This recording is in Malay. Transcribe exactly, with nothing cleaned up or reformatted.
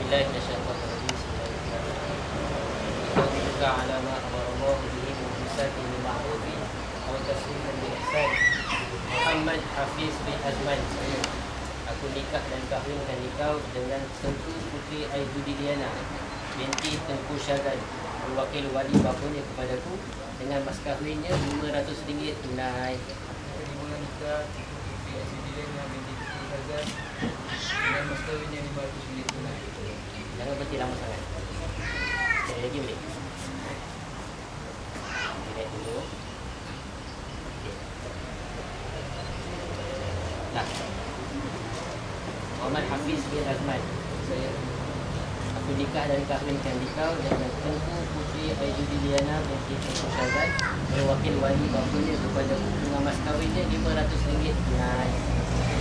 بالله من الشيطان الرجيم. بسم الله الرحمن الرحيم. وقولك على ما أمر الله به من إمساك بالمعروف أو تسليم بإحسان. Muhammad Hafiz bin Azman. Aku nikah dan kahwinkan engkau dengan Tengku Puteri Aizudiana binti Tengku Syazan, wakil wali bapanya kepadaku, dengan mas kahwinnya lima ratus ringgit tunai. Kedua nikah Tengku Puteri Aizudiana binti Tengku Syazan dengan mas kahwinnya lima ratus ringgit tunai. Jangan berhenti lama sangat. Sekali lagi boleh? Lihat dulu. Nah, Muhammad Hafiz bin Azman. Saya Aku nikah dan kahwinkan engkau dengan Tengku Puteri Aizudiana binti Tengku Syazan, berwakil wali bapanya kepada dengan mas kahwinnya lima ratus ringgit tunai.